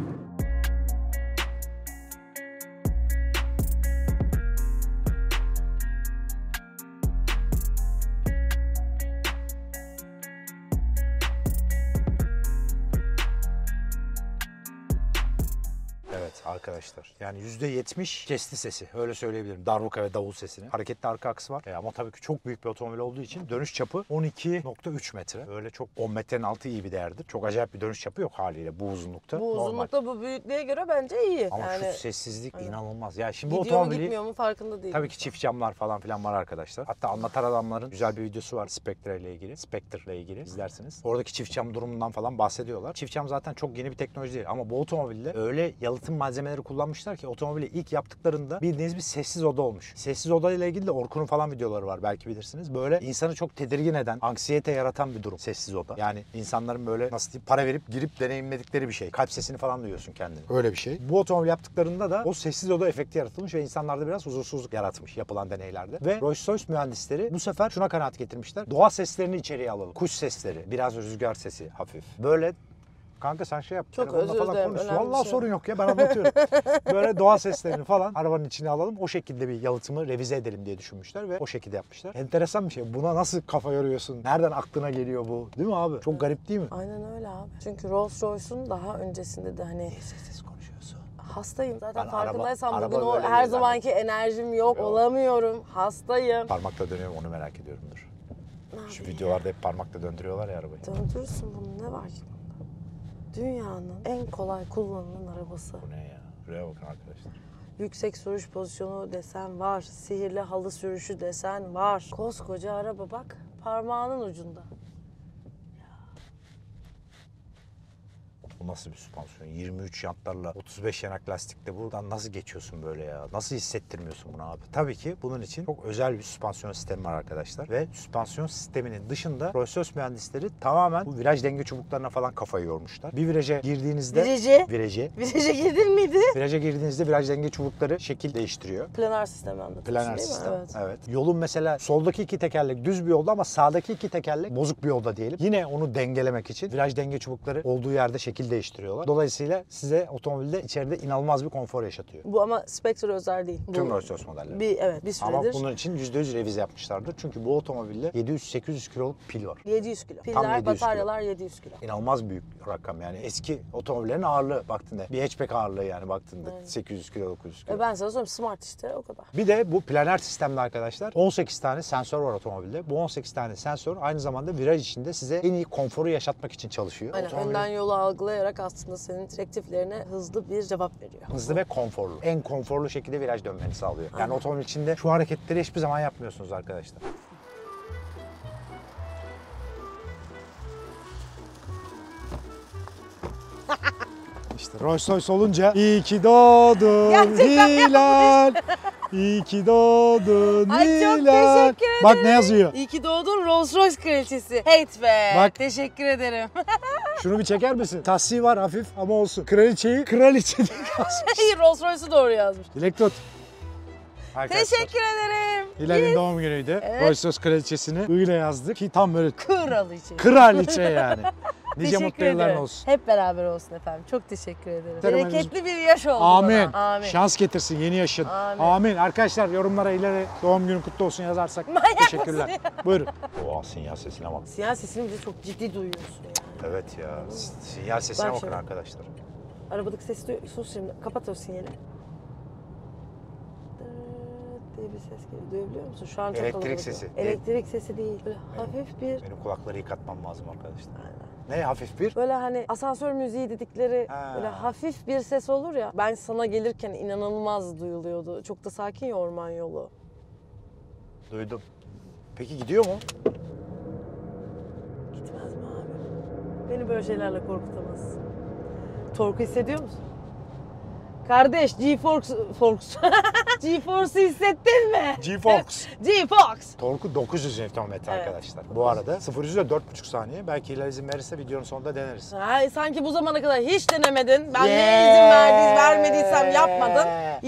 Evet arkadaşlar, yani yüzde yetmiş kesti sesi, öyle söyleyebilirim, darbuka ve davul sesini. Hareketli arka aksı var e, ama tabii ki çok büyük bir otomobil olduğu için dönüş çapı on iki nokta üç metre. Öyle çok on metrenin altı iyi bir değerdir. Çok acayip bir dönüş çapı yok haliyle bu uzunlukta. Bu Normal. uzunlukta bu büyüklüğe göre bence iyi. Ama yani, şu sessizlik aynen. inanılmaz. Ya şimdi bu gidiyor mu otomobili gitmiyor mu farkında değilim. tabii ki çift camlar falan filan var arkadaşlar. Hatta Anlatan Adamların güzel bir videosu var Spectre ile ilgili. Spectre ile ilgili izlersiniz. Oradaki çift cam durumundan falan bahsediyorlar. Çift cam zaten çok yeni bir teknoloji değil ama bu otomobilde öyle yalıtım malzemeleri kullanmışlar ki otomobili ilk yaptıklarında bildiğiniz bir sessiz oda olmuş. Sessiz oda ile ilgili de Orkun'un falan videoları var, belki bilirsiniz. Böyle insanı çok tedirgin eden, anksiyete yaratan bir durum sessiz oda. Yani insanların böyle nasıl diyeyim, para verip girip deneyimledikleri bir şey. Kalp sesini falan duyuyorsun kendini. Öyle bir şey. Bu otomobil yaptıklarında da o sessiz oda efekti yaratılmış ve insanlarda biraz huzursuzluk yaratmış yapılan deneylerde. Ve Rolls-Royce mühendisleri bu sefer şuna kanaat getirmişler. Doğa seslerini içeriye alalım. Kuş sesleri, biraz rüzgar sesi hafif. Böyle kanka sen şey yap. Çok telefonla özür falan dilerim, konuş. önemli bir Vallahi şey sorun yok ya, ben anlatıyorum. Böyle doğa seslerini falan arabanın içine alalım. O şekilde bir yalıtımı revize edelim diye düşünmüşler ve o şekilde yapmışlar. Enteresan bir şey. Buna nasıl kafa yoruyorsun? Nereden aklına geliyor bu? Değil mi abi? Çok garip değil mi? Aynen öyle abi. Çünkü Rolls-Royce'un daha öncesinde de hani Sessiz konuşuyorsun. hastayım. Zaten Ben farkındaysan araba- bugün araba o böyle her değil zamanki enerjim yok, Yok. olamıyorum. Hastayım. Parmakla dönüyorum, onu merak ediyorum, dur. Ne Şu yapayım? videolarda hep parmakla döndürüyorlar ya arabayı. Döndürürsün bunu, ne var ki bunda? Dünyanın en kolay kullanılan arabası. Bu ne ya? Buraya bakın arkadaşlar. Yüksek sürüş pozisyonu desen var. Sihirli halı sürüşü desen var. Koskoca araba bak, parmağının ucunda. Bu nasıl bir süspansiyon? yirmi üç jantlarla otuz beş yanak lastikte buradan nasıl geçiyorsun böyle ya? Nasıl hissettirmiyorsun bunu abi? Tabii ki bunun için çok özel bir süspansiyon sistemi var arkadaşlar. Ve süspansiyon sisteminin dışında Rolls-Royce mühendisleri tamamen bu viraj denge çubuklarına falan kafayı yormuşlar. Bir viraja girdiğinizde... Virajı? Virajı. Viraja girdin miydi? Viraja girdiğinizde viraj denge çubukları şekil değiştiriyor. Planer sistemi anlatıyorsun Planer değil mi? sistem. Evet. Evet. Yolun mesela soldaki iki tekerlek düz bir yolda ama sağdaki iki tekerlek bozuk bir yolda diyelim. Yine onu dengelemek için viraj denge çubukları olduğu yerde şekil değiştiriyorlar. Dolayısıyla size otomobilde içeride inanılmaz bir konfor yaşatıyor. Bu ama Spectre özel değil. Bu Tüm Rolls-Royce modelleri. Bir, evet bir Ama süredir. bunun için yüzde yüz revize yapmışlardır. Çünkü bu otomobilde yedi yüz sekiz yüz kiloluk pil var. yedi yüz kilo. Tam Piller, yedi yüz kilo. bataryalar yedi yüz kilo. İnanılmaz büyük rakam yani. Eski otomobillerin ağırlığı baktığında. Bir hatchback ağırlığı yani baktığında. Evet. sekiz yüz kilo, dokuz yüz kilo. E ben sana söyleyeyim, smart işte o kadar. Bir de bu planer sistemde arkadaşlar on sekiz tane sensör var otomobilde. Bu on sekiz tane sensör aynı zamanda viraj içinde size en iyi konforu yaşatmak için çalışıyor. Aynen, Otomobilin önden yolu algılayarak aslında senin direktiflerine hızlı bir cevap veriyor. hızlı ve konforlu. En konforlu şekilde viraj dönmeni sağlıyor. Yani Aynen. otomobil içinde şu hareketleri hiçbir zaman yapmıyorsunuz arkadaşlar. İşte Rolls Royce olunca iyi ki doğdun Gerçekten Hilal. İyi ki doğdun Ay çok Hilal. teşekkür ederim. Bak ne yazıyor. İyi ki doğdun Rolls Royce kraliçesi. Hate be. Bak. Teşekkür ederim. Şunu bir çeker misin? Tahsiyi var hafif ama olsun. Kraliçeyi kraliçe diye yazmış. Hayır, Rolls Royce'u doğru yazmış. Dilek tut. Arkadaşlar, Teşekkür ederim. Hilal'in doğum günüydü. Evet. Rolls Royce kraliçesini öyle yazdık ki tam böyle Kraliçe. kraliçe yani. Nice Teşekkür mutlu yılların ederim. olsun. Hep beraber olsun efendim. Çok teşekkür ederim. Terimimiz- Bereketli bir yaş oldu Amin. bana. Amin. Şans getirsin yeni yaşın. Amin. Amin. Arkadaşlar yorumlara ileri doğum günün kutlu olsun yazarsak Manyak teşekkürler. mısın Buyurun. Oha sinyal sesine bak. Sinyal sesini bir de çok ciddi duyuyorsun yani. Evet ya. Sinyal sesine Bak bakın şimdi. arkadaşlar. Arabadaki sesi duy. Sus şimdi. Kapat o sinyali. Dıt diye bir ses geliyor. Duyabiliyor musun? Şu an çok Elektrik kalabalık. sesi. Elektrik sesi değil. Böyle hafif bir... Benim kulakları yıkatmam lazım arkadaşlar. Aynen. Ne hafif bir? Böyle hani asansör müziği dedikleri Ha. böyle hafif bir ses olur ya. Ben sana gelirken inanılmaz duyuluyordu. Çok da sakin ya orman yolu. Duydum. Peki gidiyor mu? Gitmez mi abi? Beni böyle şeylerle korkutamazsın. Torku hissediyor musun? Kardeş, G-Force... Force. G-Force'u hissettin mi? G-Fox. G-Fox. Torku dokuz yüz Nm Evet. arkadaşlar. Bu arada sıfır yüze dört buçuk saniye. Belki ileride izin verirse videonun sonunda deneriz. Ay, sanki bu zamana kadar hiç denemedin. Ben neye izin verdiysem, vermediysem yapmadın.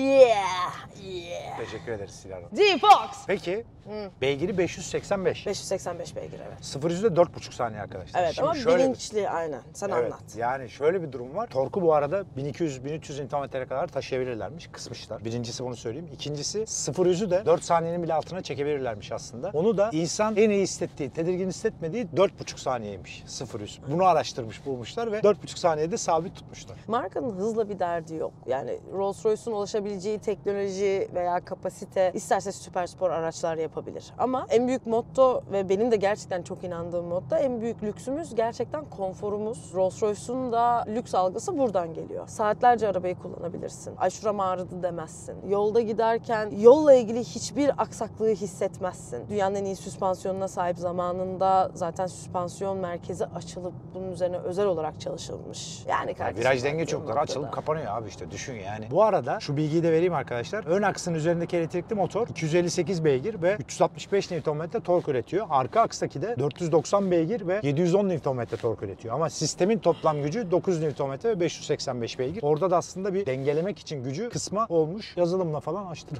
Yeah. Yeah. Teşekkür ederiz Sinan. G-Fox. Peki beygiri beş yüz seksen beş. beş yüz seksen beş beygir evet. sıfır yüze dört buçuk saniye arkadaşlar. Evet Şimdi ama şöyle bir- bilinçli aynen. Sen Evet, anlat. yani şöyle bir durum var. Torku bu arada bin iki yüz bin üç yüz Nm'ye kadar taşıyabilirlermiş. Kısmışlar. Birincisi bunu söyleyeyim. İkincisi sıfır yüzü de dört saniyenin bile altına çekebilirlermiş aslında. Onu da insan en iyi hissettiği, tedirgin hissetmediği dört buçuk saniyeymiş sıfır yüz. Bunu araştırmış, bulmuşlar ve dört buçuk saniyede sabit tutmuşlar. Markanın hızla bir derdi yok. Yani Rolls-Royce'un ulaşabileceği teknoloji veya kapasite isterse süper spor araçlar yapabilir. Ama en büyük motto ve benim de gerçekten çok inandığım motto, en büyük lüksümüz gerçekten konforumuz. Rolls-Royce'un da lüks algısı buradan geliyor. Saatlerce arabayı kullanabilirsin. Ay şuram ağrıdı demezsin. Yolda giderken yolla ilgili hiçbir aksaklığı hissetmezsin. Dünyanın en iyi süspansiyonuna sahip, zamanında zaten süspansiyon merkezi açılıp bunun üzerine özel olarak çalışılmış. Yani Ya kardeşim, viraj denge baktığın çokları noktada. açılıp kapanıyor abi işte düşün yani. Bu arada şu bilgiyi de vereyim arkadaşlar. Ön aksın üzerindeki elektrikli motor iki yüz elli sekiz beygir ve üç yüz altmış beş Nm tork üretiyor. Arka akstaki de dört yüz doksan beygir ve yedi yüz on Nm tork üretiyor. Ama sistemin toplam gücü dokuz Nm ve beş yüz seksen beş beygir. Orada da aslında bir dengelemek için gücü kısma olmuş. Yazılımla falan açtılar.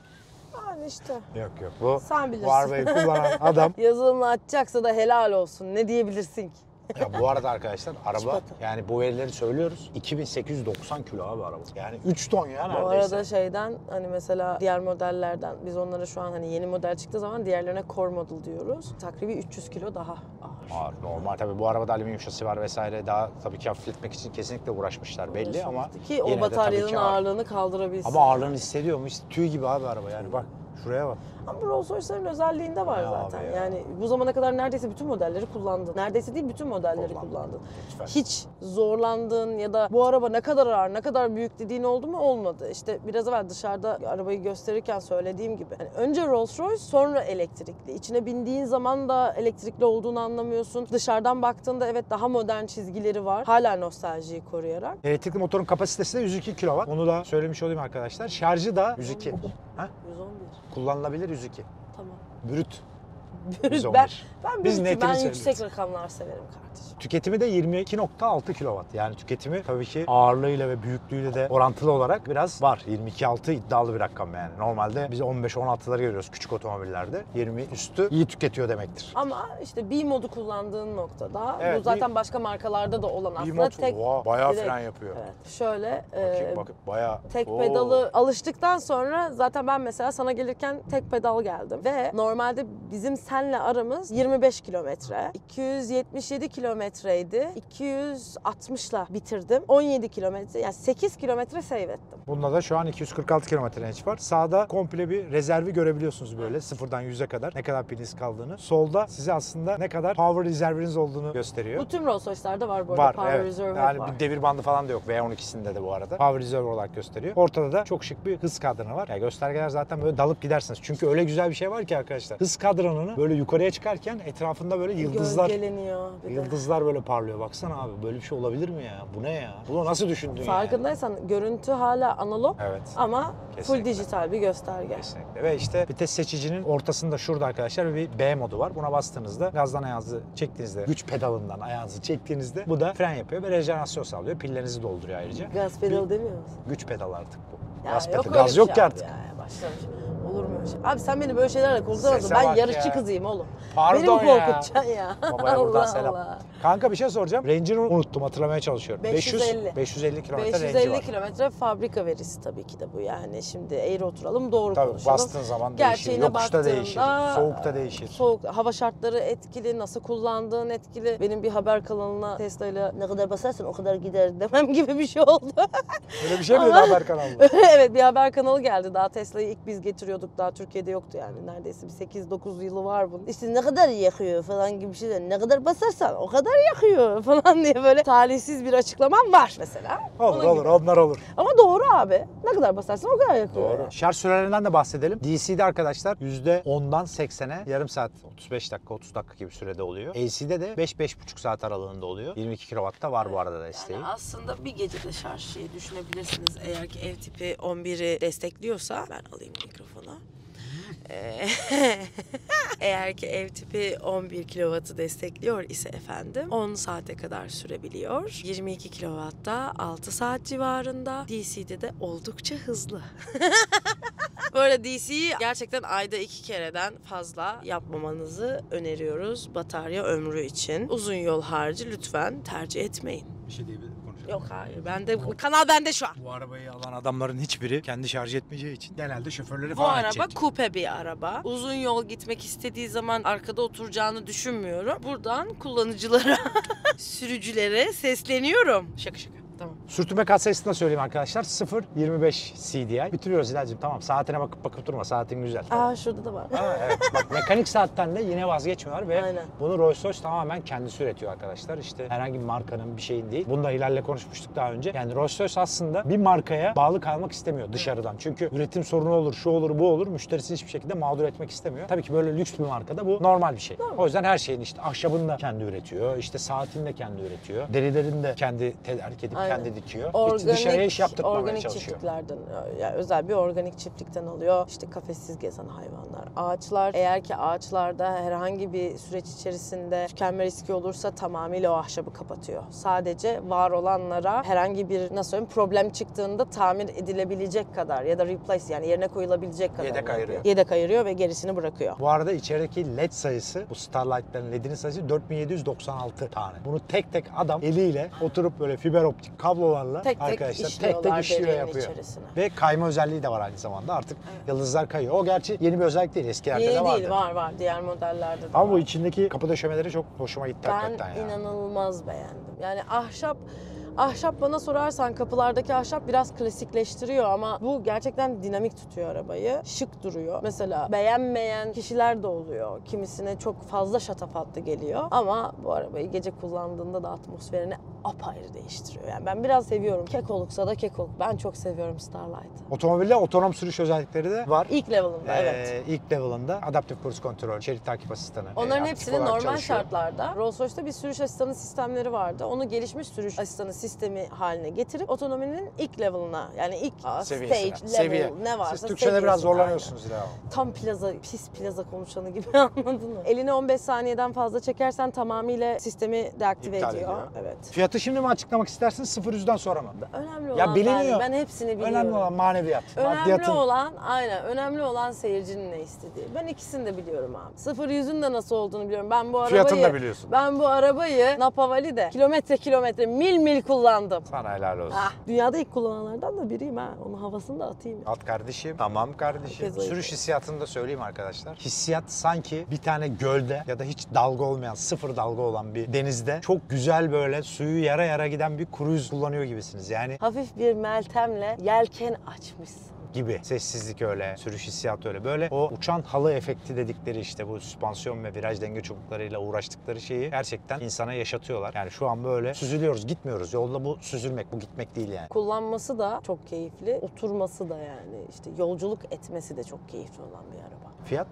Yani işte. Yok yok. Bu, Sen bilirsin. bu arabayı kullanan adam. Yazılımla açacaksa da helal olsun. Ne diyebilirsin ki? Ya bu arada arkadaşlar araba Çikolata. yani bu verileri söylüyoruz. iki bin sekiz yüz doksan kilo abi araba. Yani üç ton ya Bu neredeyse. arada şeyden hani mesela diğer modellerden biz onlara şu an hani yeni model çıktığı zaman diğerlerine core model diyoruz. Takribi üç yüz kilo daha ağır. Ağır, normal. Tabii bu arabada alüminyum şasi var vesaire. Daha tabii ki hafifletmek için kesinlikle uğraşmışlar belli ama Ki yine o de tabii bataryanın ki ağır. ağırlığını kaldırabilsin. Ama ağırlığını hissediyor mu? Tüy gibi abi araba yani bak. Şuraya bak. Ama bu Rolls-Royce'ların özelliğinde var Ya zaten. abi ya. Yani bu zamana kadar neredeyse bütün modelleri kullandın. Neredeyse değil, bütün modelleri Kullandım. kullandın. Lütfen. Hiç zorlandığın ya da bu araba ne kadar ağır, ne kadar büyük dediğin oldu mu? Olmadı. İşte biraz evvel dışarıda arabayı gösterirken söylediğim gibi. Yani önce Rolls-Royce, sonra elektrikli. İçine bindiğin zaman da elektrikli olduğunu anlamıyorsun. Dışarıdan baktığında evet daha modern çizgileri var. Hala nostaljiyi koruyarak. Elektrikli motorun kapasitesi de yüz iki kilowatt. Onu da söylemiş olayım arkadaşlar. Şarjı da yüz iki. Ha? yüz on bir. Kullanılabilir yüz iki. Tamam. Brüt. yüz on bir. ben ben, Biz büyük- netini ben söylüyoruz. yüksek rakamlar severim kardeşim. Tüketimi de yirmi iki nokta altı kilowatt. Yani tüketimi tabii ki ağırlığıyla ve büyüklüğüyle de orantılı olarak biraz var. yirmi iki nokta altı iddialı bir rakam yani. Normalde biz on beş on altıları görüyoruz küçük otomobillerde. yirmi üstü iyi tüketiyor demektir. Ama işte B modu kullandığın noktada Evet, bu zaten başka markalarda da olan aslında Bir tek motor bayağı direkt- fren yapıyor. Evet. Şöyle Bakayım e, bakın bayağı. tek Oo. pedalı alıştıktan sonra zaten ben mesela sana gelirken tek pedal geldim ve normalde bizim senle aramız yirmi beş kilometre. iki yüz yetmiş yedi kilometreydi. iki yüz altmışla bitirdim. on yedi kilometre yani sekiz kilometre save ettim. Bunda da şu an iki yüz kırk altı kilometre range var. Sağda komple bir rezervi görebiliyorsunuz böyle sıfırdan yüze kadar ne kadar piliniz kaldığını. Solda size aslında ne kadar power rezerviniz olduğunu gösteriyor. Bu tüm Rolls-Royce'larda var bu arada. Var Power evet. Reserve hep Yani var. bir devir bandı falan da yok V on ikisinde de bu arada. Power Reserve olarak gösteriyor. Ortada da çok şık bir hız kadranı var. Yani göstergeler zaten böyle dalıp gidersiniz. Çünkü öyle güzel bir şey var ki arkadaşlar. Hız kadranını böyle yukarıya çıkarken etrafında böyle yıldızlar Gölgeleniyor bir de. yıldızlar böyle parlıyor. Baksana abi böyle bir şey olabilir mi ya? Bu ne ya? Bunu nasıl düşündün yani? Farkındaysan görüntü hala analog Evet. ama full Kesinlikle. dijital bir gösterge. Kesinlikle. Ve işte vites seçicinin ortasında şurada arkadaşlar bir B modu var. Buna bastığınızda gazdan ayağınızı çektiğinizde, güç pedalından ayağınızı çektiğinizde bu da fren yapıyor ve rejenerasyon sağlıyor. Pillerinizi dolduruyor ayrıca. Gaz pedal demiyor musun? Güç pedal artık bu. Ya Gaz yok pedal. öyle Gaz bir yok şey ki abi artık. Ya, başlamış. Olur mu öyle şey? Abi sen beni böyle şeylerle korkutamazsın. Sese Ben bak yarışçı ya. kızıyım oğlum. Pardon Beni mi ya. korkutacaksın ya? Babaya buradan Allah selam. Allah. Kanka bir şey soracağım. Range'ini unuttum hatırlamaya çalışıyorum. beş yüz elli. beş yüz elli kilometre beş yüz range'i elli var. kilometre fabrika verisi tabii ki de bu yani. Şimdi eğri oturalım doğru Tabii konuşalım. bastığın zaman değişir. Gerçeğine Yokuşta değişir. baktığında, Soğukta değişir. Soğuk, hava şartları etkili, nasıl kullandığın etkili. Benim bir haber kanalına Tesla'yla ne kadar basarsan o kadar gider demem gibi bir şey oldu. Öyle bir şey miydi Ama- haber kanalında? Evet bir haber kanalı geldi. Daha Tesla'yı ilk biz getiriyorduk. Daha Türkiye'de yoktu yani. Neredeyse bir sekiz dokuz yılı var bunun. İşte ne kadar yakıyor falan gibi şeyler. Ne kadar basarsan o kadar kadar yakıyor falan diye böyle talihsiz bir açıklamam var mesela. Olur Onun olur gibi. onlar olur. Ama doğru abi. Ne kadar basarsan o kadar yakıyor. Doğru. Şarj sürelerinden de bahsedelim. D C'de arkadaşlar yüzde ondan seksene yarım saat, otuz beş dakika, otuz dakika gibi sürede oluyor. A C'de de beş beş buçuk saat aralığında oluyor. yirmi iki kilowatt var bu arada desteği. Yani aslında bir gecede şarj şeyi düşünebilirsiniz. Eğer ki ev tipi on biri destekliyorsa ben alayım mikrofonu. Ee, Eğer ki ev tipi on bir kilowattı destekliyor ise efendim on saate kadar sürebiliyor. yirmi iki kilowatta altı saat civarında. D C'de de oldukça hızlı. Böyle D C'yi gerçekten ayda iki kereden fazla yapmamanızı öneriyoruz batarya ömrü için. Uzun yol harici lütfen tercih etmeyin. Bir şey diyebilir konuşalım. Yok hayır, bende kanal bende şu an. Bu arabayı alan adamların hiçbiri kendi şarj etmeyeceği için genelde şoförleri Bu falan araba edecek. kupe bir araba. Uzun yol gitmek istediği zaman arkada oturacağını düşünmüyorum. Buradan kullanıcılara, sürücülere sesleniyorum. Şaka şaka. Tamam. Sürtünme katsayısını da söyleyeyim arkadaşlar. sıfır virgül yirmi beş C D I. Bitiriyoruz Hilal'cim. Tamam, saatine bakıp bakıp durma. Saatin güzel. Aa şurada da var. Ha, evet. Bak mekanik saatten de yine vazgeçmiyorlar ve Aynen. bunu Rolls-Royce tamamen kendisi üretiyor arkadaşlar. İşte herhangi bir markanın bir şeyin değil. Bunu da Hilal'le konuşmuştuk daha önce. Yani Rolls-Royce aslında bir markaya bağlı kalmak istemiyor dışarıdan. Çünkü üretim sorunu olur, şu olur, bu olur. Müşterisini hiçbir şekilde mağdur etmek istemiyor. Tabii ki böyle lüks bir markada bu normal bir şey. O yüzden her şeyin işte ahşabını da kendi üretiyor. İşte saatini de kendi üretiyor. Derilerini de kendi tedarik edip Aynen. kendi dikiyor. Hiç Organik, dışarıya iş yaptırtmamaya organik çalışıyor. çiftliklerden, yani özel bir organik çiftlikten alıyor. İşte kafessiz gezen hayvanlar, ağaçlar. Eğer ki ağaçlarda herhangi bir süreç içerisinde tükenme riski olursa tamamıyla o ahşabı kapatıyor. Sadece var olanlara herhangi bir nasıl söyleyeyim problem çıktığında tamir edilebilecek kadar ya da replace yani yerine koyulabilecek kadar Yedek ayırıyor. Yedek ayırıyor ve gerisini bırakıyor. Bu arada içerideki led sayısı, bu Starlight'ların ledinin sayısı dört bin yedi yüz doksan altı tane. Bunu tek tek adam eliyle oturup böyle fiber optik kablolarla Tek tek arkadaşlar tek işliyorlar tek işliyor derinin yapıyor. içerisine. Ve kayma özelliği de var aynı zamanda. Artık yıldızlar kayıyor. O gerçi yeni bir özellik değil. Eskilerde de Yeni vardı. değil, var var. Diğer modellerde de Ama var. bu içindeki kapı döşemeleri çok hoşuma gitti Ben hakikaten ya. inanılmaz beğendim. Yani ahşap Ahşap bana sorarsan kapılardaki ahşap biraz klasikleştiriyor ama bu gerçekten dinamik tutuyor arabayı. Şık duruyor. Mesela beğenmeyen kişiler de oluyor. Kimisine çok fazla şatafatlı geliyor. Ama bu arabayı gece kullandığında da atmosferini apayrı değiştiriyor. Yani ben biraz seviyorum. Kekoluksa da kekoluk. Ben çok seviyorum Starlight'ı. Otomobilde otonom sürüş özellikleri de var. İlk level'ında Ee, evet. İlk level'ında Adaptive Cruise Control, şerit takip asistanı. Onların e, aktif hepsinin olarak normal çalışıyor. şartlarda Rolls-Royce'da bir sürüş asistanı sistemleri vardı. Onu gelişmiş sürüş asistanı sistemi haline getirip otonominin ilk level'ına yani ilk Seviyesine. stage, level Seviye. ne varsa Siz Türkçe'de biraz seviyesine, zorlanıyorsunuz ya. aynen. Tam plaza, pis plaza konuşanı gibi anladın mı? Elini on beş saniyeden fazla çekersen tamamıyla sistemi deaktive İptal ediyor. ediyor. Evet. Fiyatı şimdi mi açıklamak istersiniz sıfır yüzden sonra mı? Önemli olan Ya biliniyor. ben, ben hepsini biliyorum. Önemli olan maneviyat. Önemli Maddiyatın. olan, aynen önemli olan seyircinin ne istediği. Ben ikisini de biliyorum abi. Sıfır yüzün de nasıl olduğunu biliyorum. Ben bu arabayı Fiyatını da biliyorsun. Ben bu arabayı Napa Valley'de kilometre kilometre mil mil kullandım. Sana helal olsun. Ah, dünyada ilk kullananlardan da biriyim ha. Onun havasını da atayım. At kardeşim. Tamam kardeşim. Herkes ayıp. Sürüş hissiyatını da söyleyeyim arkadaşlar. Hissiyat sanki bir tane gölde ya da hiç dalga olmayan, sıfır dalga olan bir denizde çok güzel böyle suyu yara yara giden bir cruise kullanıyor gibisiniz. Yani Hafif bir meltemle yelken açmışsın. gibi. Sessizlik öyle, sürüş hissiyatı öyle. Böyle o uçan halı efekti dedikleri işte bu süspansiyon ve viraj denge çubuklarıyla uğraştıkları şeyi gerçekten insana yaşatıyorlar. Yani şu an böyle süzülüyoruz, gitmiyoruz. Yolda bu süzülmek, bu gitmek değil yani. Kullanması da çok keyifli. Oturması da yani işte yolculuk etmesi de çok keyifli olan bir araba. Fiyat?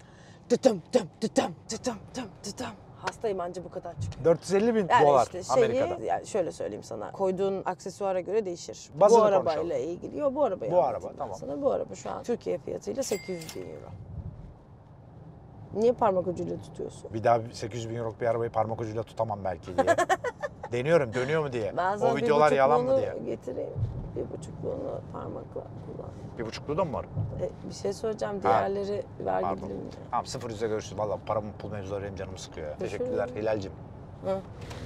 Tıtım tım tıtım tıtım tım tıtım. Hastayım anca bu kadar çıkıyor. dört yüz elli bin Yani dolar işte şeyi, Amerika'da. yani şöyle söyleyeyim sana. Koyduğun aksesuara göre değişir. Bazını bu arabayla konuşalım. ilgili. Yok bu arabayı Bu anlatayım araba, ben tamam. Sana. Bu araba şu an Türkiye fiyatıyla sekiz yüz bin euro. Niye parmak ucuyla tutuyorsun? Bir daha sekiz yüz bin euroluk bir arabayı parmak ucuyla tutamam belki diye. Deniyorum, dönüyor mu diye. Ben sana O bir videolar yalan mı buçukluğunu diye. getireyim. Bir buçukluğunu parmakla kullan. Bir buçuklu da mı var? E, bir şey söyleyeceğim. Diğerleri vergi Pardon. diliminde. Tamam sıfır yüze görüşürüz. Valla paramın pul mevzuları benim canımı sıkıyor ya. Düşün. Teşekkürler Hilal'cim. Hı.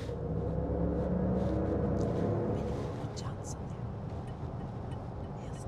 Can sanıyor. Yazık.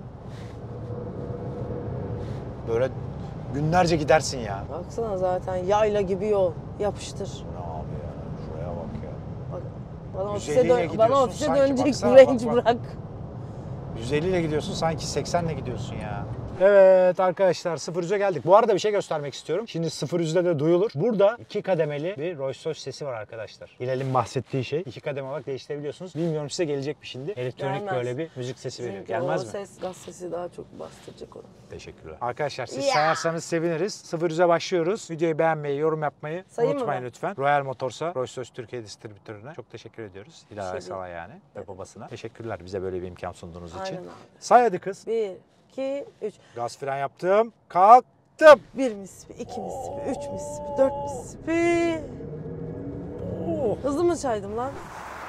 Böyle günlerce gidersin ya. Baksana zaten yayla gibi yol. Yapıştır. Ne abi ya? Şuraya bak ya. Bak, bana yüz ofise, elli ile dön, gidiyorsun bana ofise sanki, dönecek baksana, range bak, bak. bırak. yüz elli ile gidiyorsun sanki seksen ile gidiyorsun ya. Evet arkadaşlar sıfır yüze geldik. Bu arada bir şey göstermek istiyorum. Şimdi sıfır yüzde de duyulur. Burada iki kademeli bir Rolls Royce sesi var arkadaşlar. Hilal'in bahsettiği şey. İki kademe olarak değiştirebiliyorsunuz. Bilmiyorum size gelecek mi şimdi? Elektronik Gelmez. böyle bir müzik sesi veriyor. Çünkü Gelmez o mi? ses, gaz sesi daha çok bastıracak onu. Teşekkürler. Arkadaşlar siz Ya. sayarsanız seviniriz. sıfır yüze başlıyoruz. Videoyu beğenmeyi, yorum yapmayı Sayayım mı unutmayın ben? lütfen. Royal Motors'a, Rolls Royce Türkiye distribütörüne çok teşekkür ediyoruz. Hilal şey Aysal'a yani ve babasına. Teşekkürler bize böyle bir imkan sunduğunuz için. Aynen abi. Say hadi kız. Bir, iki, üç. Gaz fren yaptım. Kalktım. Bir mispi, iki mispi, üç mispi, dört mispi. Oh. Hızlı mı çaydım lan?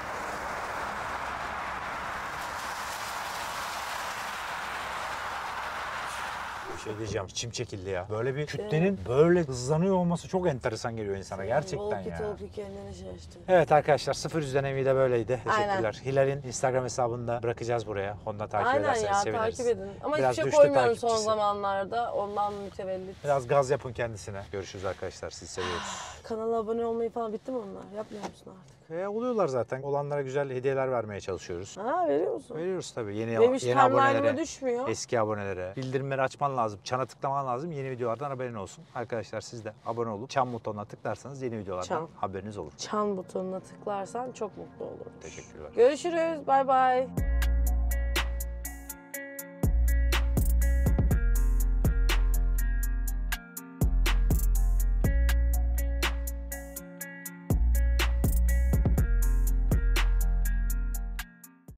Bir şey diyeceğim. İçim çekildi ya. Böyle bir kütlenin böyle hızlanıyor olması çok enteresan geliyor insana gerçekten Walkie ya. talkie kendini şaştı. Evet arkadaşlar sıfır yüzden evi de böyleydi. Aynen. Teşekkürler. Hilal'in Instagram hesabını da bırakacağız buraya. Onu da takip Aynen ederseniz ya seviniriz. takip edin. Ama Biraz hiçbir şey düştü koymuyorum son takipçisi. zamanlarda. Ondan mütevellit. Biraz gaz yapın kendisine. Görüşürüz arkadaşlar. Sizi seviyoruz. Kanala abone olmayı falan bitti mi onlar? Yapmıyor musun artık? E, oluyorlar zaten. Olanlara güzel hediyeler vermeye çalışıyoruz. Ha veriyor musun? Veriyoruz tabii. Yeni, Benim hiç yeni timeline'ıma abonelere, düşmüyor. eski abonelere. Bildirimleri açman lazım. Çana tıklaman lazım. Yeni videolardan haberin olsun. Arkadaşlar siz de abone olup çan butonuna tıklarsanız yeni videolardan Çan. haberiniz olur. Çan butonuna tıklarsan çok mutlu olurum. Teşekkürler. Görüşürüz. Bay bay.